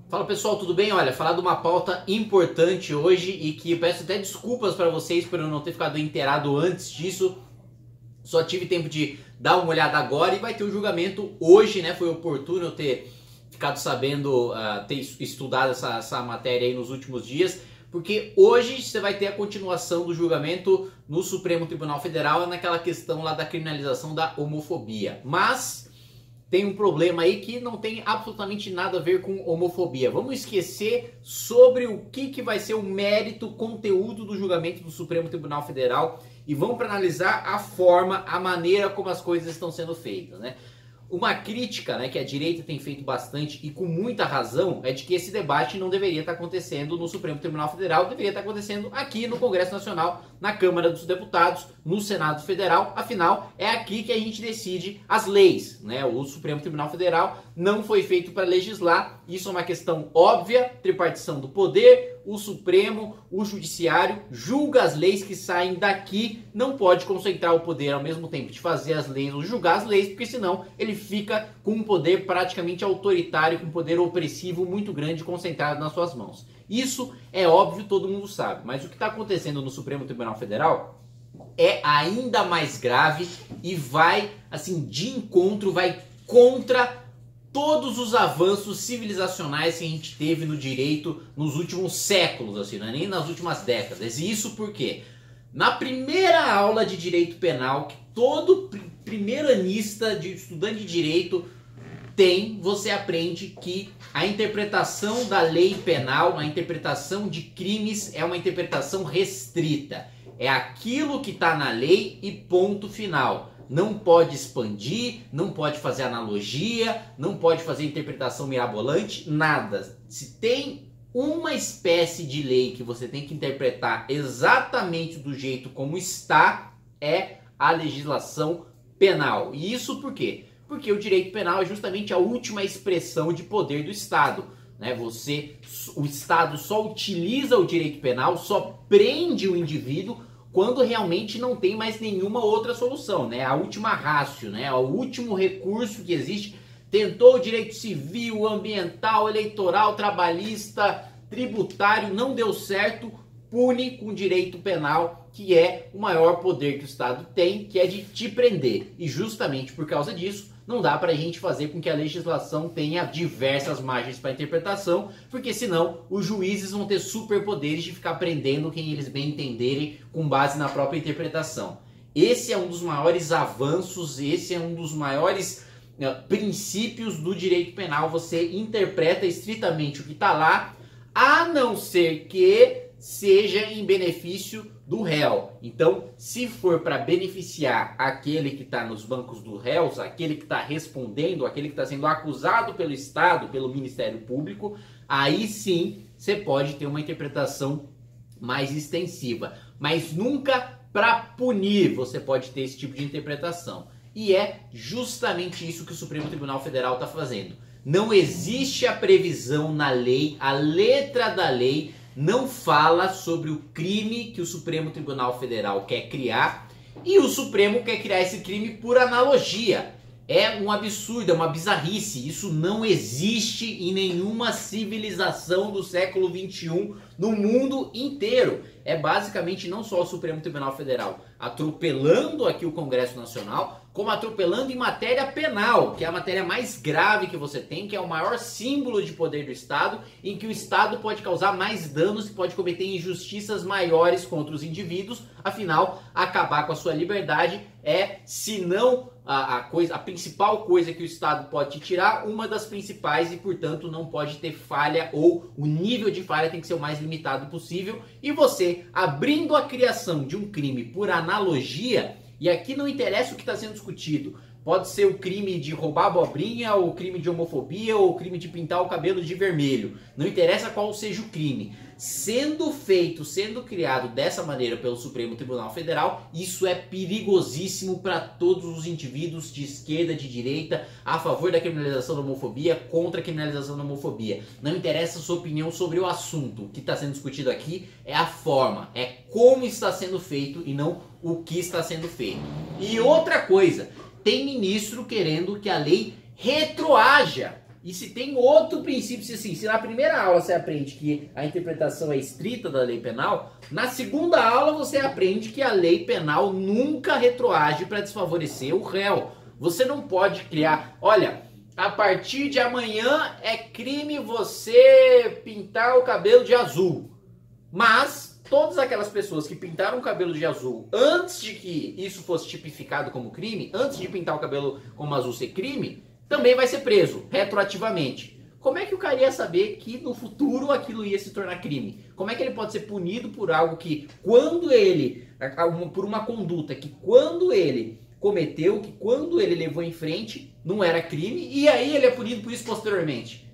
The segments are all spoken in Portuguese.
Fala pessoal, tudo bem? Olha, falar de uma pauta importante hoje e que eu peço até desculpas para vocês por eu não ter ficado inteirado antes disso. Só tive tempo de dar uma olhada agora e vai ter o julgamento hoje, né? Foi oportuno eu ter ficado sabendo, ter estudado essa matéria aí nos últimos dias, porque hoje você vai ter a continuação do julgamento no Supremo Tribunal Federal naquela questão lá da criminalização da homofobia. Mas tem um problema aí que não tem absolutamente nada a ver com homofobia. Vamos esquecer sobre o que vai ser o mérito, conteúdo do julgamento do Supremo Tribunal Federal e vamos para analisar a forma, a maneira como as coisas estão sendo feitas, né? Uma crítica, né, que a direita tem feito bastante e com muita razão é de que esse debate não deveria estar acontecendo no Supremo Tribunal Federal, deveria estar acontecendo aqui no Congresso Nacional, na Câmara dos Deputados, no Senado Federal. Afinal, é aqui que a gente decide as leis, né? O Supremo Tribunal Federal não foi feito para legislar, isso é uma questão óbvia, tripartição do poder, o Supremo, o Judiciário julga as leis que saem daqui, não pode concentrar o poder ao mesmo tempo de fazer as leis ou julgar as leis, porque senão ele fica com um poder praticamente autoritário, com um poder opressivo muito grande concentrado nas suas mãos. Isso é óbvio, todo mundo sabe, mas o que está acontecendo no Supremo Tribunal Federal é ainda mais grave e vai, assim, de encontro, vai contra todos os avanços civilizacionais que a gente teve no direito nos últimos séculos, assim, não é nem nas últimas décadas. E isso por quê? Na primeira aula de direito penal, que todo primeiranista, estudante de direito tem, você aprende que a interpretação da lei penal, a interpretação de crimes é uma interpretação restrita. É aquilo que está na lei e ponto final. Não pode expandir, não pode fazer analogia, não pode fazer interpretação mirabolante, nada. Se tem uma espécie de lei que você tem que interpretar exatamente do jeito como está, é a legislação penal. E isso por quê? Porque o direito penal é justamente a última expressão de poder do Estado, né? O Estado só utiliza o direito penal, só prende o indivíduo quando realmente não tem mais nenhuma outra solução, né? A última ratio, né? O último recurso que existe. Tentou o direito civil, ambiental, eleitoral, trabalhista, tributário, não deu certo, pune com direito penal, que é o maior poder que o Estado tem, que é de te prender. E justamente por causa disso, não dá para a gente fazer com que a legislação tenha diversas margens para interpretação, porque senão os juízes vão ter superpoderes de ficar prendendo quem eles bem entenderem com base na própria interpretação. Esse é um dos maiores avanços, esse é um dos maiores princípios do direito penal. Você interpreta estritamente o que está lá, a não ser que seja em benefício do réu. Então, se for para beneficiar aquele que está nos bancos dos réus, aquele que está respondendo, aquele que está sendo acusado pelo Estado, pelo Ministério Público, aí sim você pode ter uma interpretação mais extensiva. Mas nunca para punir você pode ter esse tipo de interpretação. E é justamente isso que o Supremo Tribunal Federal está fazendo. Não existe a previsão na lei, a letra da lei não fala sobre o crime que o Supremo Tribunal Federal quer criar, e o Supremo quer criar esse crime por analogia. É um absurdo, é uma bizarrice. Isso não existe em nenhuma civilização do século XXI no mundo inteiro. É basicamente não só o Supremo Tribunal Federal atropelando aqui o Congresso Nacional, como atropelando em matéria penal, que é a matéria mais grave que você tem, que é o maior símbolo de poder do Estado, em que o Estado pode causar mais danos e pode cometer injustiças maiores contra os indivíduos. Afinal, acabar com a sua liberdade é, se não a principal coisa que o Estado pode te tirar, uma das principais, e portanto não pode ter falha, ou o nível de falha tem que ser o mais limitado possível. E você, abrindo a criação de um crime por analogia, e aqui não interessa o que está sendo discutido, pode ser o crime de roubar abobrinha, ou o crime de homofobia, ou o crime de pintar o cabelo de vermelho, não interessa qual seja o crime, sendo feito, sendo criado dessa maneira pelo Supremo Tribunal Federal, isso é perigosíssimo para todos os indivíduos de esquerda, de direita, a favor da criminalização da homofobia, contra a criminalização da homofobia. Não interessa a sua opinião sobre o assunto. O que está sendo discutido aqui é a forma, é como está sendo feito e não o que está sendo feito. E outra coisa, tem ministro querendo que a lei retroaja. E se tem outro princípio, se na primeira aula você aprende que a interpretação é estrita da lei penal, na segunda aula você aprende que a lei penal nunca retroage para desfavorecer o réu. Você não pode criar, olha, a partir de amanhã é crime você pintar o cabelo de azul. Mas todas aquelas pessoas que pintaram o cabelo de azul antes de que isso fosse tipificado como crime, antes de pintar o cabelo como azul ser crime, também vai ser preso, retroativamente. Como é que o cara ia saber que no futuro aquilo ia se tornar crime? Como é que ele pode ser punido por algo que, quando ele, por uma conduta que quando ele cometeu, que quando ele levou em frente, não era crime, e aí ele é punido por isso posteriormente?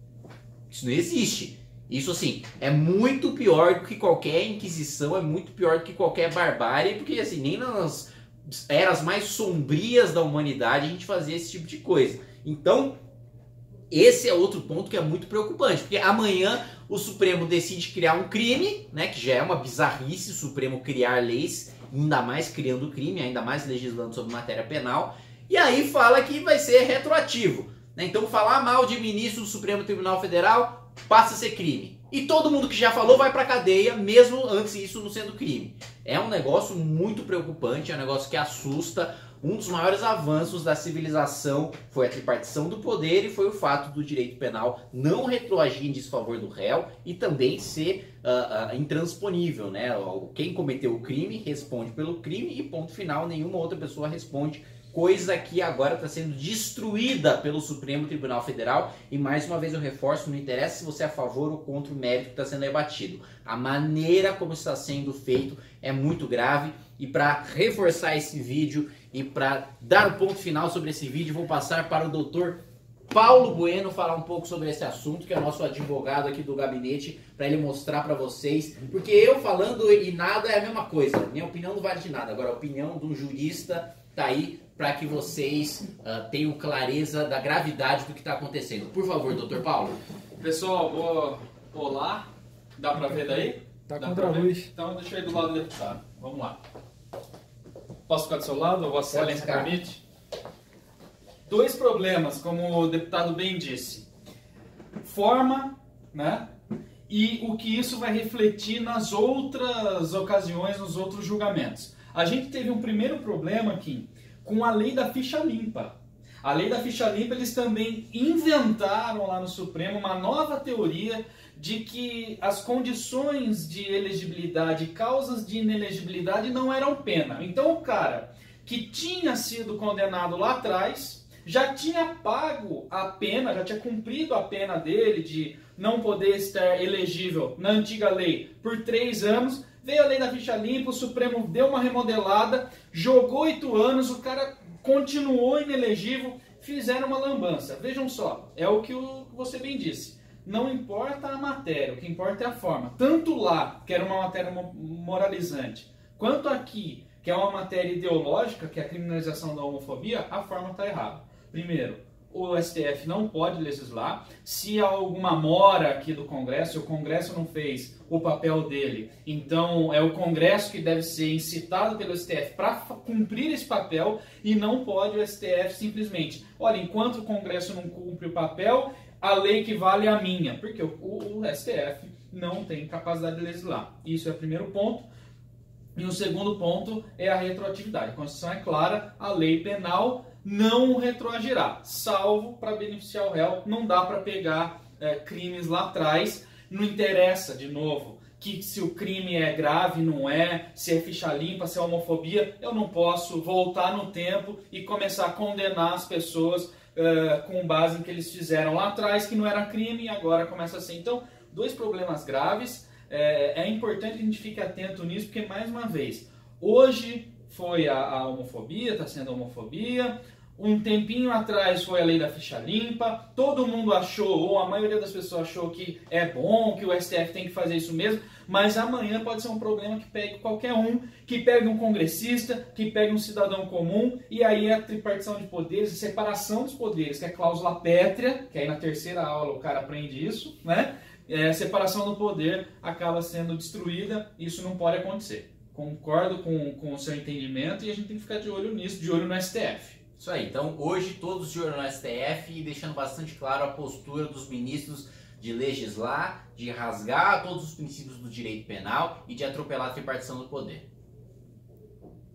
Isso não existe. Isso, assim, é muito pior do que qualquer inquisição, é muito pior do que qualquer barbárie, porque, assim, nem nas eras mais sombrias da humanidade a gente fazia esse tipo de coisa. Então, esse é outro ponto que é muito preocupante, porque amanhã o Supremo decide criar um crime, né, que já é uma bizarrice o Supremo criar leis, ainda mais criando crime, ainda mais legislando sobre matéria penal, e aí fala que vai ser retroativo, né? Então falar mal de ministro do Supremo Tribunal Federal passa a ser crime. E todo mundo que já falou vai pra cadeia, mesmo antes disso não sendo crime. É um negócio muito preocupante, é um negócio que assusta. Um dos maiores avanços da civilização foi a tripartição do poder e foi o fato do direito penal não retroagir em desfavor do réu e também ser intransponível, né? Quem cometeu o crime responde pelo crime e ponto final, nenhuma outra pessoa responde. Coisa que agora está sendo destruída pelo Supremo Tribunal Federal. E mais uma vez eu reforço, não interessa se você é a favor ou contra o mérito que está sendo debatido. A maneira como está sendo feito é muito grave. E para reforçar esse vídeo e para dar o ponto final sobre esse vídeo, vou passar para o doutor Paulo Bueno falar um pouco sobre esse assunto, que é o nosso advogado aqui do gabinete, para ele mostrar para vocês. Porque eu falando e nada é a mesma coisa. Minha opinião não vale de nada. Agora, a opinião de um jurista está aí para que vocês tenham clareza da gravidade do que está acontecendo. Por favor, doutor Paulo. Pessoal, olá. Dá para ver daí? Tá contra a luz. Então deixa eu ir do lado do deputado. Vamos lá. Posso ficar do seu lado? Vossa Excelência permite? Dois problemas, como o deputado bem disse. Forma, né? E o que isso vai refletir nas outras ocasiões, nos outros julgamentos. A gente teve um primeiro problema aqui com a lei da ficha limpa. A lei da ficha limpa, eles também inventaram lá no Supremo uma nova teoria de que as condições de elegibilidade e causas de inelegibilidade não eram pena. Então o cara que tinha sido condenado lá atrás já tinha pago a pena, já tinha cumprido a pena dele de não poder estar elegível na antiga lei por 3 anos, veio a lei da ficha limpa, o Supremo deu uma remodelada, jogou 8 anos, o cara continuou inelegível, fizeram uma lambança. Vejam só, é o que você bem disse. Não importa a matéria, o que importa é a forma. Tanto lá, que era uma matéria moralizante, quanto aqui, que é uma matéria ideológica, que é a criminalização da homofobia, a forma está errada. Primeiro, o STF não pode legislar. Se há alguma mora aqui do Congresso, o Congresso não fez o papel dele, então é o Congresso que deve ser incitado pelo STF para cumprir esse papel e não pode o STF simplesmente, olha, enquanto o Congresso não cumpre o papel, a lei que vale é a minha, porque o STF não tem capacidade de legislar. Isso é o primeiro ponto. E o segundo ponto é a retroatividade. A Constituição é clara, a lei penal não retroagirá, salvo para beneficiar o réu. Não dá para pegar crimes lá atrás. Não interessa, de novo, que se o crime é grave, não é, se é ficha limpa, se é homofobia, eu não posso voltar no tempo e começar a condenar as pessoas com base em que eles fizeram lá atrás, que não era crime e agora começa a ser. Então, dois problemas graves. É importante que a gente fique atento nisso, porque, mais uma vez, hoje foi a homofobia, está sendo a homofobia, um tempinho atrás foi a lei da ficha limpa, todo mundo achou, ou a maioria das pessoas achou que é bom, que o STF tem que fazer isso mesmo, mas amanhã pode ser um problema que pegue qualquer um, que pegue um congressista, que pegue um cidadão comum, e aí a tripartição de poderes, a separação dos poderes, que é cláusula pétrea, que aí na terceira aula o cara aprende isso, né? Separação do poder acaba sendo destruída, isso não pode acontecer. Concordo com o seu entendimento e a gente tem que ficar de olho nisso, de olho no STF. Isso aí, então hoje todos de olho no STF e deixando bastante claro a postura dos ministros de legislar, de rasgar todos os princípios do direito penal e de atropelar a tripartição do poder.